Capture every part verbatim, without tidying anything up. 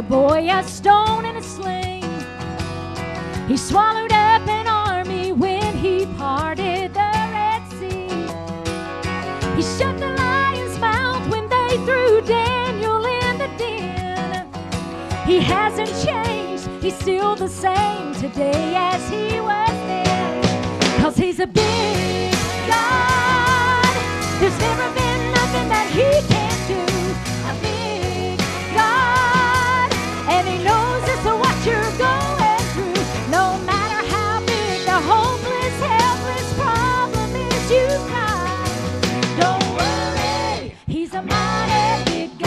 boy a stone in a sling. He swallowed up an army when he parted the Red Sea. He shut the lion's mouth when they threw Daniel in the den. He hasn't changed, he's still the same today as he was then. 'Cause he's a big God. There's never been nothing that he can't do. A big God, and he knows just what you're going through. No matter how big the hopeless, helpless problem is you've got, don't worry, he's a mighty big God.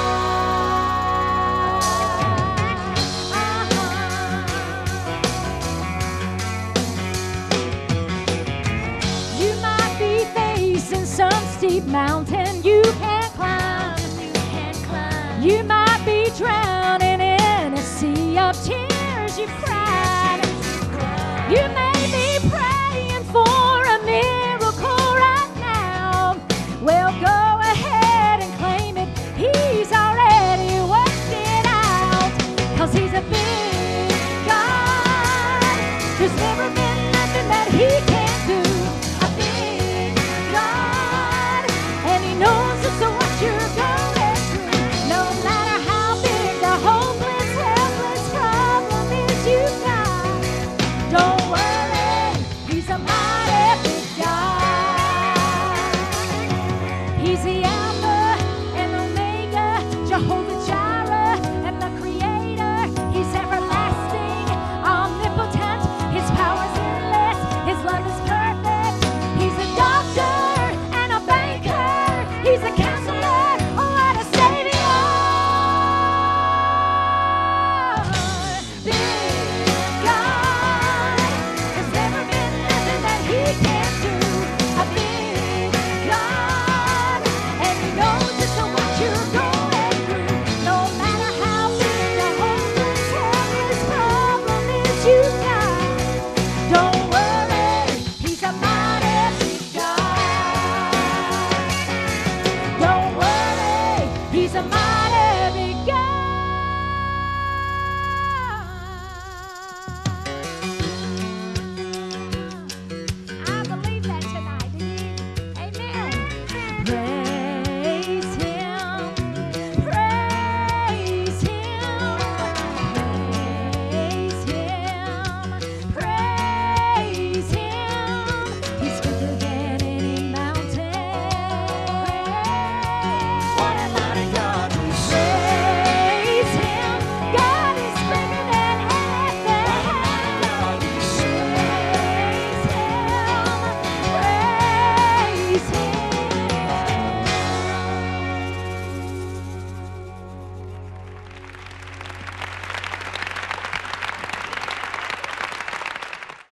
Uh-huh. You might be facing some steep mountain you can't climb. You can't climb. You might be drowning in a sea of tears you cry.